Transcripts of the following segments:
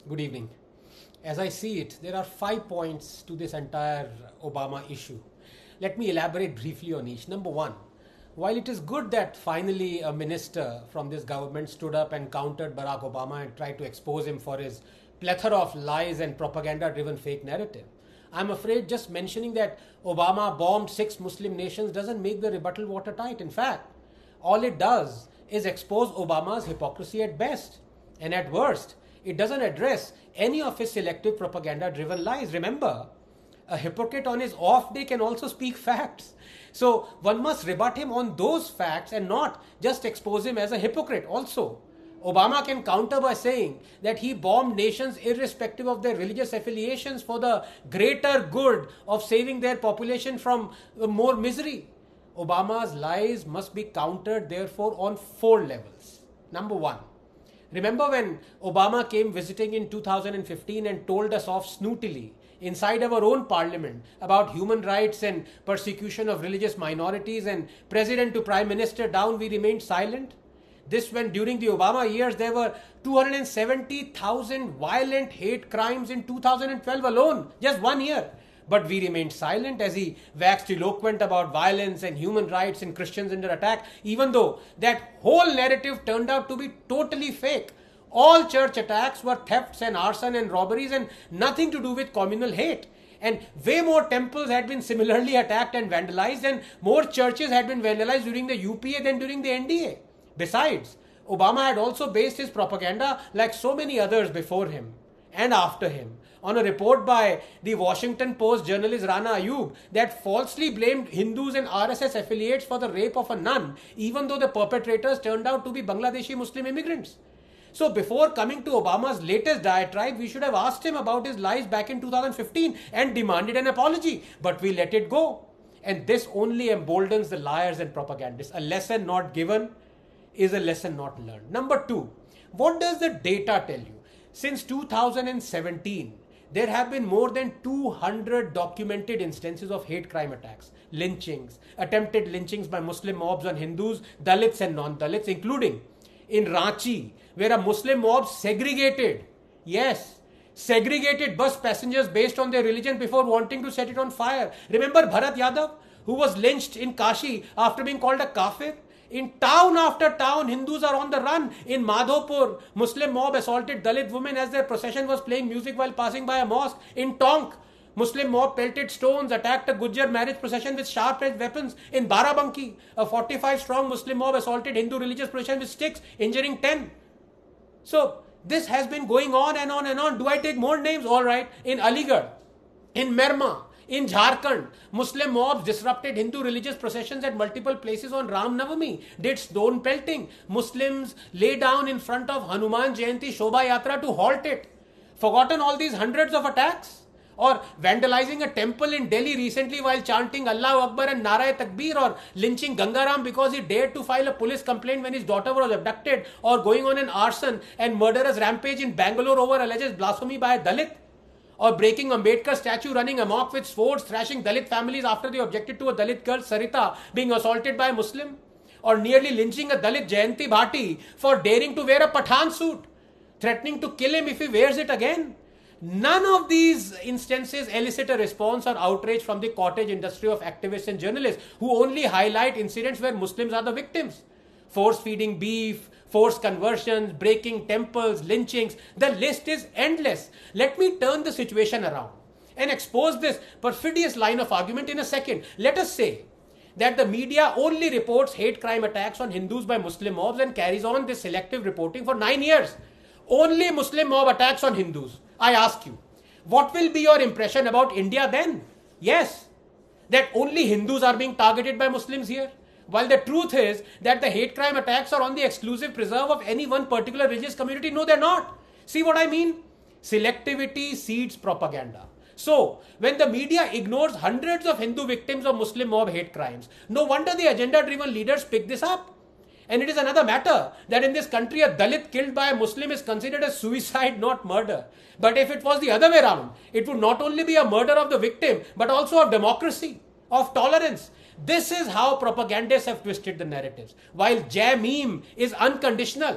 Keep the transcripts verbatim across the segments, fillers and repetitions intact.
Good evening. As I see it, there are five points to this entire Obama issue. Let me elaborate briefly on each. Number one, while it is good that finally a minister from this government stood up and countered Barack Obama and tried to expose him for his plethora of lies and propaganda-driven fake narrative, I'm afraid just mentioning that Obama bombed six Muslim nations doesn't make the rebuttal watertight. In fact, all it does is expose Obama's hypocrisy at best. And at worst, it doesn't address any of his selective propaganda-driven lies. Remember, a hypocrite on his off day can also speak facts. So one must rebut him on those facts and not just expose him as a hypocrite. Also, Obama can counter by saying that he bombed nations irrespective of their religious affiliations for the greater good of saving their population from more misery. Obama's lies must be countered, therefore, on four levels. Number one, remember when Obama came visiting in two thousand fifteen and told us off snootily inside our own parliament about human rights and persecution of religious minorities, and president to prime minister down, we remained silent? This when during the Obama years there were two hundred seventy thousand violent hate crimes in two thousand twelve alone, just one year. But we remained silent as he waxed eloquent about violence and human rights and Christians under attack, even though that whole narrative turned out to be totally fake. All church attacks were thefts and arson and robberies and nothing to do with communal hate. And way more temples had been similarly attacked and vandalized, and more churches had been vandalized during the U P A than during the N D A. Besides, Obama had also based his propaganda, like so many others before him and after him, on a report by the Washington Post journalist Rana Ayub that falsely blamed Hindus and R S S affiliates for the rape of a nun, even though the perpetrators turned out to be Bangladeshi Muslim immigrants. So before coming to Obama's latest diatribe, we should have asked him about his lies back in two thousand fifteen and demanded an apology, but we let it go. And this only emboldens the liars and propagandists. A lesson not given is a lesson not learned. Number two, what does the data tell you? Since two thousand seventeen, there have been more than two hundred documented instances of hate crime attacks, lynchings, attempted lynchings by Muslim mobs on Hindus, Dalits and non-Dalits, including in Ranchi, where a Muslim mob segregated, yes, segregated bus passengers based on their religion before wanting to set it on fire. Remember Bharat Yadav, who was lynched in Kashi after being called a kafir? In town after town, Hindus are on the run. In Madhopur, Muslim mob assaulted Dalit women as their procession was playing music while passing by a mosque. In Tonk, Muslim mob pelted stones, attacked a Gujjar marriage procession with sharp-edged weapons. In Barabanki, a forty-five strong Muslim mob assaulted Hindu religious procession with sticks, injuring ten. So, this has been going on and on and on. Do I take more names? All right. In Aligarh, in Merma, in Jharkhand, Muslim mobs disrupted Hindu religious processions at multiple places on Ram Navami, did stone pelting. Muslims lay down in front of Hanuman Jayanti Shobha Yatra to halt it. Forgotten all these hundreds of attacks? Or vandalizing a temple in Delhi recently while chanting Allahu Akbar and Nara Takbir, or lynching Gangaram because he dared to file a police complaint when his daughter was abducted, or going on an arson and murderous rampage in Bangalore over alleged blasphemy by a Dalit, or breaking Ambedkar statue, running amok with swords, thrashing Dalit families after they objected to a Dalit girl, Sarita, being assaulted by a Muslim, or nearly lynching a Dalit Jayanti Bhati for daring to wear a Pathan suit, threatening to kill him if he wears it again. None of these instances elicit a response or outrage from the cottage industry of activists and journalists who only highlight incidents where Muslims are the victims. Force feeding beef, forced conversions, breaking temples, lynchings. The list is endless. Let me turn the situation around and expose this perfidious line of argument in a second. Let us say that the media only reports hate crime attacks on Hindus by Muslim mobs and carries on this selective reporting for nine years. Only Muslim mob attacks on Hindus. I ask you, what will be your impression about India then? Yes, that only Hindus are being targeted by Muslims here, while the truth is that the hate crime attacks are on the exclusive preserve of any one particular religious community. No, they're not. See what I mean? Selectivity seeds propaganda. So, when the media ignores hundreds of Hindu victims of Muslim mob hate crimes, no wonder the agenda-driven leaders pick this up. And it is another matter that in this country a Dalit killed by a Muslim is considered a suicide, not murder. But if it was the other way around, it would not only be a murder of the victim, but also of democracy, of tolerance. This is how propagandists have twisted the narratives. While Jai Meme is unconditional,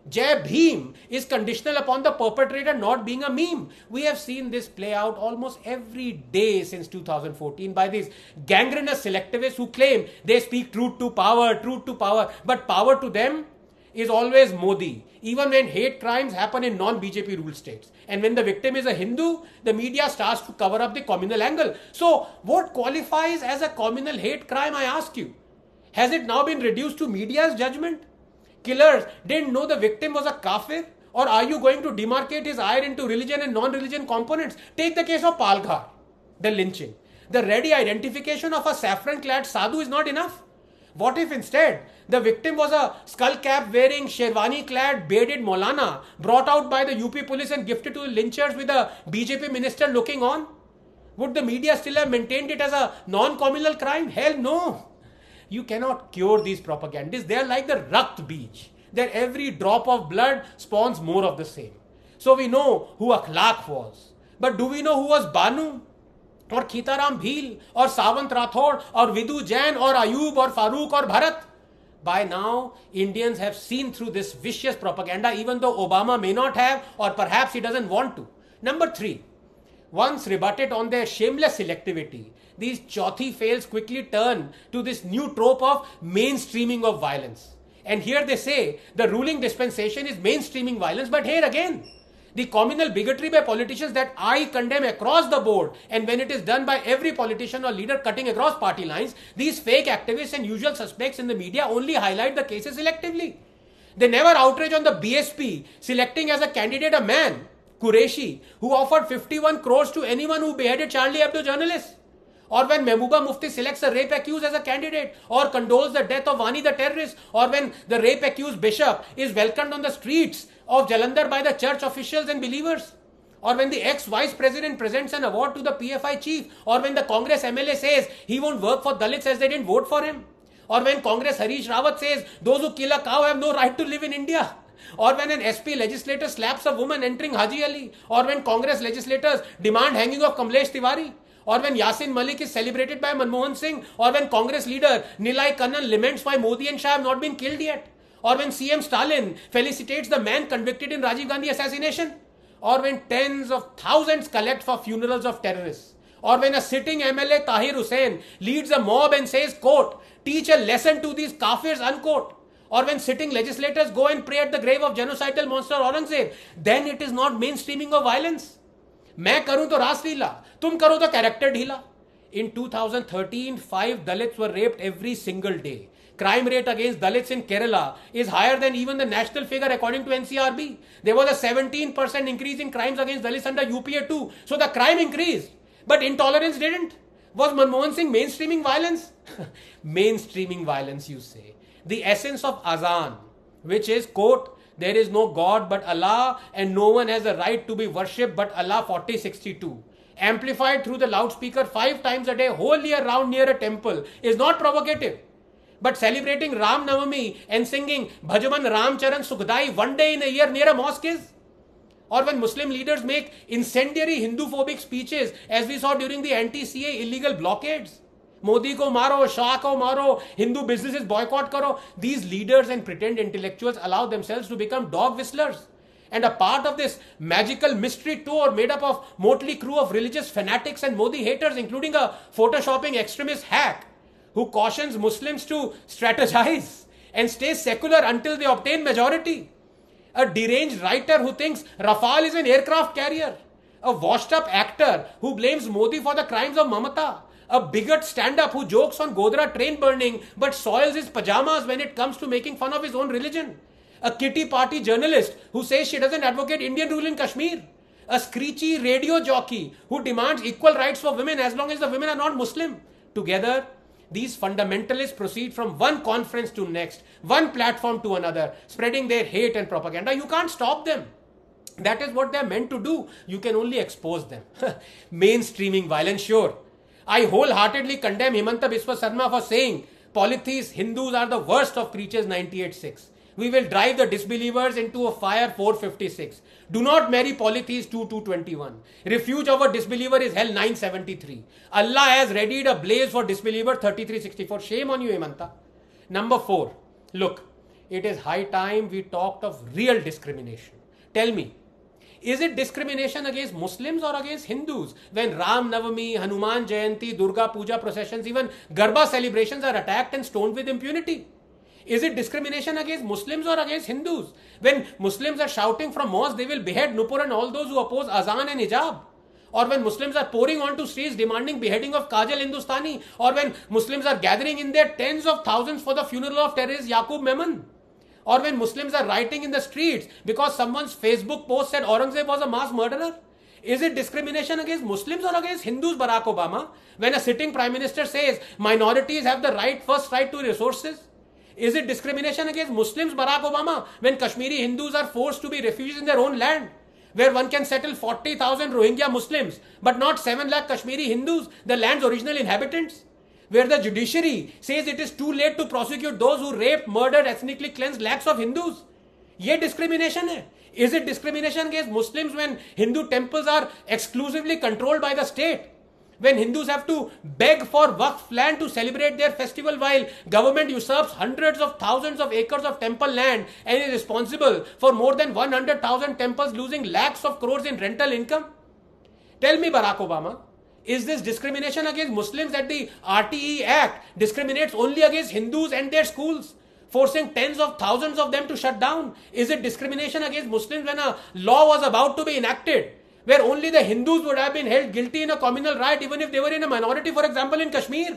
Jai Bhim is conditional upon the perpetrator not being a meme. We have seen this play out almost every day since two thousand fourteen by these gangrenous selectivists who claim they speak truth to power, truth to power, but power to them is always Modi, even when hate crimes happen in non-B J P ruled states. And when the victim is a Hindu, the media starts to cover up the communal angle. So what qualifies as a communal hate crime, I ask you? Has it now been reduced to media's judgment? Killers didn't know the victim was a kafir? Or are you going to demarcate his ire into religion and non-religion components? Take the case of Palghar, the lynching. The ready identification of a saffron-clad sadhu is not enough. What if instead the victim was a skull-cap wearing, sherwani-clad, bearded Maulana brought out by the U P police and gifted to the lynchers with a B J P minister looking on? Would the media still have maintained it as a non-communal crime? Hell no. You cannot cure these propagandists. They are like the Rakt Beej. Their every drop of blood spawns more of the same. So we know who Akhlaq was. But do we know who was Banu? Or Khitaram Bhil? Or Savant Rathod? Or Vidu Jain? Or Ayub? Or Farooq? Or Bharat? By now, Indians have seen through this vicious propaganda, even though Obama may not have, or perhaps he doesn't want to. Number three, once rebutted on their shameless selectivity, these chauthi fails quickly turn to this new trope of mainstreaming of violence. And here they say the ruling dispensation is mainstreaming violence, but here again, the communal bigotry by politicians that I condemn across the board, and when it is done by every politician or leader cutting across party lines, these fake activists and usual suspects in the media only highlight the cases selectively. They never outrage on the B S P selecting as a candidate a man, Qureshi, who offered fifty-one crores to anyone who beheaded Charlie Hebdo journalists. Or when Mehbooba Mufti selects a rape accused as a candidate, or condoles the death of Wani the terrorist, or when the rape accused bishop is welcomed on the streets of Jalandhar by the church officials and believers, or when the ex-vice president presents an award to the P F I chief, or when the Congress M L A says he won't work for Dalits as they didn't vote for him, or when Congress Harish Rawat says those who kill a cow have no right to live in India, or when an S P legislator slaps a woman entering Haji Ali, or when Congress legislators demand hanging of Kamlesh Tiwari, or when Yasin Malik is celebrated by Manmohan Singh, or when Congress leader Nilai Kannan laments why Modi and Shah have not been killed yet, or when C M Stalin felicitates the man convicted in Rajiv Gandhi assassination, or when tens of thousands collect for funerals of terrorists, or when a sitting M L A Tahir Hussain leads a mob and says, quote, teach a lesson to these kafirs, unquote, or when sitting legislators go and pray at the grave of genocidal monster Aurangzeb, then it is not mainstreaming of violence. मैं करूं तो रासलीला, तुम करो तो character ढीला. In two thousand thirteen, five Dalits were raped every single day. Crime rate against Dalits in Kerala is higher than even the national figure according to N C R B. There was a seventeen percent increase in crimes against Dalits under U P A too. So the crime increased, but intolerance didn't. Was Manmohan Singh mainstreaming violence? Mainstreaming violence, you say. The essence of Azan, which is, quote, there is no God but Allah and no one has a right to be worshipped but Allah forty sixty-two. Amplified through the loudspeaker five times a day, whole year round near a temple is not provocative. But celebrating Ram Navami and singing Bhajaman Ramcharan Sukhdai one day in a year near a mosque is? Or when Muslim leaders make incendiary Hindu-phobic speeches as we saw during the anti-C A illegal blockades. Modi ko maro, Shah ko maro, Hindu businesses boycott karo. These leaders and pretend intellectuals allow themselves to become dog whistlers. And a part of this magical mystery tour made up of motley crew of religious fanatics and Modi haters, including a photoshopping extremist hack who cautions Muslims to strategize and stay secular until they obtain majority. A deranged writer who thinks Rafale is an aircraft carrier. A washed up actor who blames Modi for the crimes of Mamata. A bigot stand-up who jokes on Godhra train burning but soils his pajamas when it comes to making fun of his own religion. A kitty party journalist who says she doesn't advocate Indian rule in Kashmir. A screechy radio jockey who demands equal rights for women as long as the women are not Muslim. Together, these fundamentalists proceed from one conference to next, one platform to another, spreading their hate and propaganda. You can't stop them. That is what they're meant to do. You can only expose them. Mainstreaming violence, sure. I wholeheartedly condemn Himanta Biswa Sarma for saying polytheists, Hindus are the worst of creatures ninety-eight six. We will drive the disbelievers into a fire four fifty-six. Do not marry polytheists two two twenty-one. Refuge of a disbeliever is hell nine seventy-three. Allah has readied a blaze for disbeliever thirty-three sixty-four. Shame on you, Himanta. Number four. Look, it is high time we talked of real discrimination. Tell me, is it discrimination against Muslims or against Hindus when Ram Navami, Hanuman Jayanti, Durga Puja processions, even Garba celebrations are attacked and stoned with impunity? Is it discrimination against Muslims or against Hindus when Muslims are shouting from mosques they will behead Nupur and all those who oppose Azan and Hijab? Or when Muslims are pouring onto streets demanding beheading of Kajal Hindustani? Or when Muslims are gathering in their tens of thousands for the funeral of terrorist Yaqub Memon? Or when Muslims are rioting in the streets because someone's Facebook post said Aurangzeb was a mass murderer? Is it discrimination against Muslims or against Hindus, Barack Obama, when a sitting Prime Minister says minorities have the right, first right to resources? Is it discrimination against Muslims, Barack Obama, when Kashmiri Hindus are forced to be refugees in their own land, where one can settle forty thousand Rohingya Muslims, but not seven lakh Kashmiri Hindus, the land's original inhabitants? Where the judiciary says it is too late to prosecute those who raped, murdered, ethnically cleansed lakhs of Hindus? Ye discrimination hai. Is it discrimination against Muslims when Hindu temples are exclusively controlled by the state? When Hindus have to beg for Waqf land to celebrate their festival while government usurps hundreds of thousands of acres of temple land and is responsible for more than one hundred thousand temples losing lakhs of crores in rental income? Tell me, Barack Obama, is this discrimination against Muslims that the R T E Act discriminates only against Hindus and their schools, forcing tens of thousands of them to shut down? Is it discrimination against Muslims when a law was about to be enacted where only the Hindus would have been held guilty in a communal riot even if they were in a minority, for example, in Kashmir?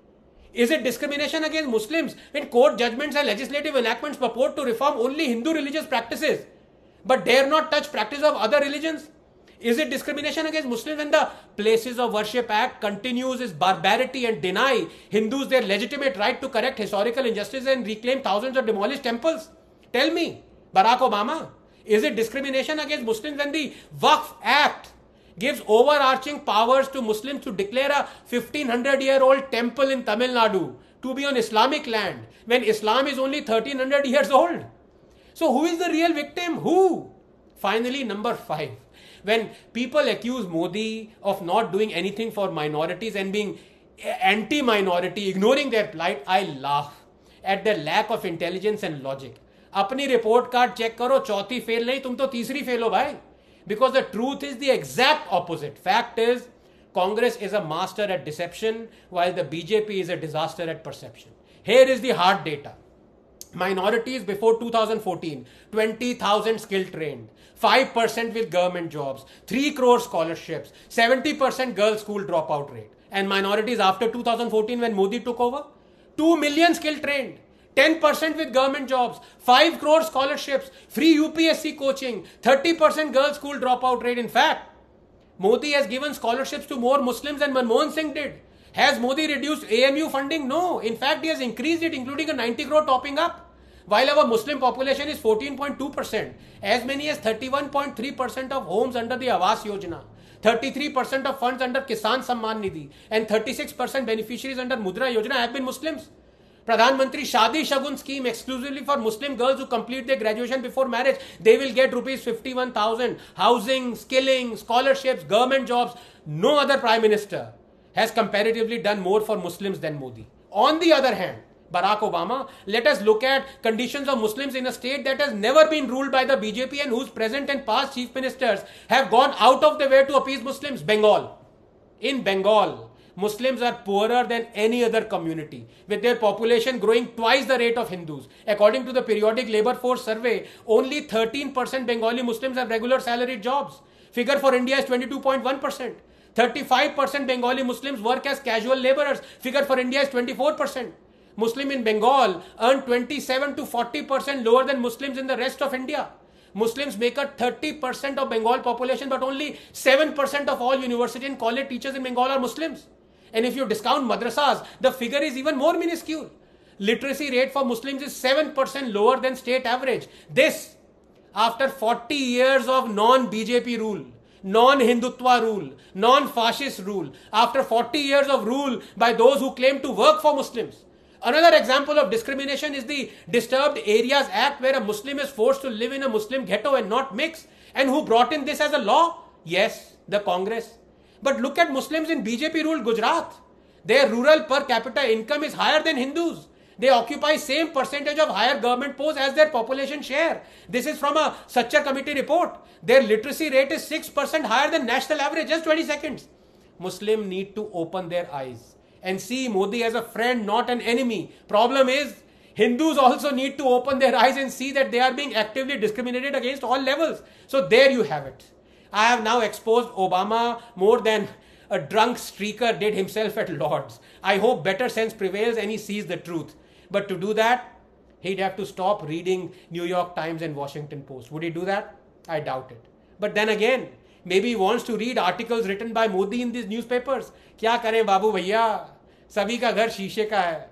Is it discrimination against Muslims when court judgments and legislative enactments purport to reform only Hindu religious practices but dare not touch practice of other religions? Is it discrimination against Muslims when the Places of Worship Act continues its barbarity and deny Hindus their legitimate right to correct historical injustices and reclaim thousands of demolished temples? Tell me, Barack Obama, is it discrimination against Muslims when the Waqf Act gives overarching powers to Muslims to declare a fifteen hundred year old temple in Tamil Nadu to be on Islamic land when Islam is only thirteen hundred years old? So who is the real victim? Who? Finally, number five. When people accuse Modi of not doing anything for minorities and being anti-minority, ignoring their plight, I laugh at their lack of intelligence and logic. अपनी report card check करो, चौथी fail नहीं, तुम तो तीसरी fail हो भाई. Because the truth is the exact opposite. Fact is, Congress is a master at deception while the B J P is a disaster at perception. Here is the hard data. Minorities before two thousand fourteen, twenty thousand skill trained, five percent with government jobs, three crore scholarships, seventy percent girl school dropout rate. And minorities after two thousand fourteen when Modi took over, two million skill trained, ten percent with government jobs, five crore scholarships, free U P S C coaching, thirty percent girl school dropout rate. In fact, Modi has given scholarships to more Muslims than Manmohan Singh did. Has Modi reduced A M U funding? No. In fact, he has increased it, including a ninety crore topping up. While our Muslim population is fourteen point two percent, as many as thirty-one point three percent of homes under the Awas Yojana, thirty-three percent of funds under Kisan Samman Nidhi, and thirty-six percent beneficiaries under Mudra Yojana have been Muslims. Pradhan Mantri Shadi Shagun scheme exclusively for Muslim girls who complete their graduation before marriage. They will get rupees fifty-one thousand. Housing, skilling, scholarships, government jobs. No other Prime Minister has comparatively done more for Muslims than Modi. On the other hand, Barack Obama, let us look at conditions of Muslims in a state that has never been ruled by the B J P and whose present and past chief ministers have gone out of their way to appease Muslims. Bengal. In Bengal, Muslims are poorer than any other community, with their population growing twice the rate of Hindus. According to the periodic labor force survey, only thirteen percent Bengali Muslims have regular salaried jobs. Figure for India is twenty-two point one percent. thirty-five percent Bengali Muslims work as casual laborers. Figure for India is twenty-four percent. Muslims in Bengal earn twenty-seven to forty percent lower than Muslims in the rest of India. Muslims make up thirty percent of Bengal population, but only seven percent of all university and college teachers in Bengal are Muslims. And if you discount madrasas, the figure is even more minuscule. Literacy rate for Muslims is seven percent lower than state average. This, after forty years of non-B J P rule, non-Hindutva rule, non-fascist rule, after forty years of rule by those who claim to work for Muslims. Another example of discrimination is the Disturbed Areas Act, where a Muslim is forced to live in a Muslim ghetto and not mix. And who brought in this as a law? Yes, the Congress. But look at Muslims in B J P ruled Gujarat. Their rural per capita income is higher than Hindus. They occupy same percentage of higher government posts as their population share. This is from a Sachar committee report. Their literacy rate is six percent higher than national average. Just twenty seconds. Muslims need to open their eyes and see Modi as a friend, not an enemy. Problem is, Hindus also need to open their eyes and see that they are being actively discriminated against all levels. So there you have it. I have now exposed Obama more than a drunk streaker did himself at Lord's. I hope better sense prevails and he sees the truth. But to do that, he'd have to stop reading New York Times and Washington Post. Would he do that? I doubt it. But then again, maybe he wants to read articles written by Modi in these newspapers. क्या करें बाबू भैया, सभी का घर शीशे का है.